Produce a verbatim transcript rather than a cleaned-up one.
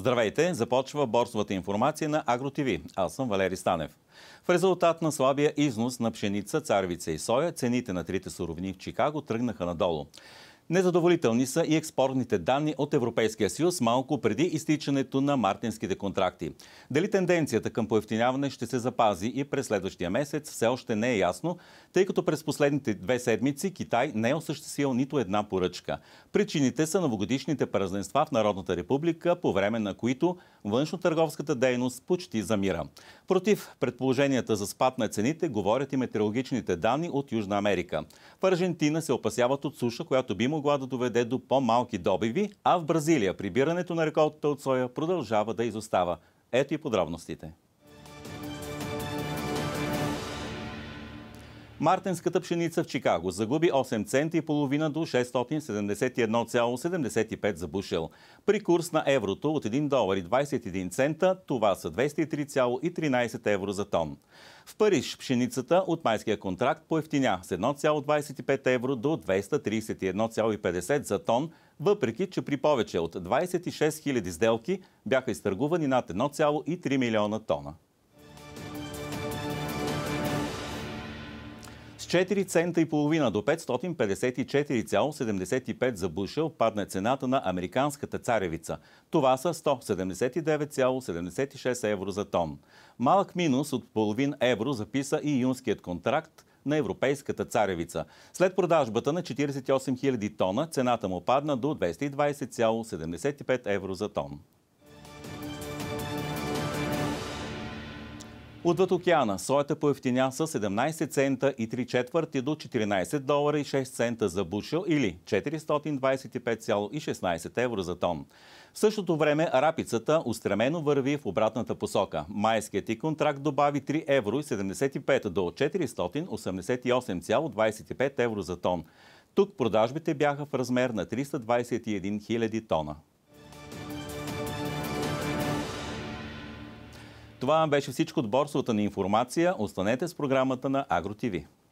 Здравейте! Започва борсовата информация на АгроТВ. Аз съм Валери Станев. В резултат на слабия износ на пшеница, царевица и соя, цените на трите суровини в Чикаго тръгнаха надолу. Незадоволителни са и експортните данни от Европейския съюз малко преди изтичането на мартинските контракти. Дали тенденцията към поевтиняване ще се запази и през следващия месец все още не е ясно, тъй като през последните две седмици Китай не е осъществил нито една поръчка. Причините са новогодишните празненства в Народната република, по време на които външно-търговската дейност почти замира. Против предположенията за спад на цените говорят и метеорологичните данни от Южна Америка. В Аржентина се опасяват от суша, която би могла да доведе до по-малки добиви, а в Бразилия прибирането на реколтата от соя продължава да изостава. Ето и подробностите. Мартинската пшеница в Чикаго загуби осем цента и половина до шестстотин седемдесет и едно цяло седемдесет и пет за бушел. При курс на еврото от един долар и двадесет и един цента, това са двеста и три цяло и тринадесет евро за тон. В Париж пшеницата от майския контракт поевтиня с едно цяло двадесет и пет евро до двеста тридесет и едно цяло и петдесет за тон, въпреки че при повече от двадесет и шест хиляди сделки бяха изтъргувани над едно цяло и три милиона тона. С четири цента и половина до петстотин петдесет и четири цяло седемдесет и пет за бушел падна цената на американската царевица. Това са сто седемдесет и девет цяло седемдесет и шест евро за тон. Малък минус от половин евро записа и юнският контракт на европейската царевица. След продажбата на четиридесет и осем хиляди тона, цената му падна до двеста и двадесет цяло седемдесет и пет евро за тон. Отвъд океана соята поевтиня с седемнадесет цента и три четвърти до четиринадесет долара и шест цента за бушел или четиристотин двадесет и пет цяло и шестнадесет евро за тон. В същото време рапицата устремено върви в обратната посока. Майският и контракт добави три евро и седемдесет и пет до четиристотин осемдесет и осем цяло двадесет и пет евро за тон. Тук продажбите бяха в размер на триста двадесет и една хиляди тона. Това беше всичко от борсовата ни информация. Останете с програмата на АгроТВ.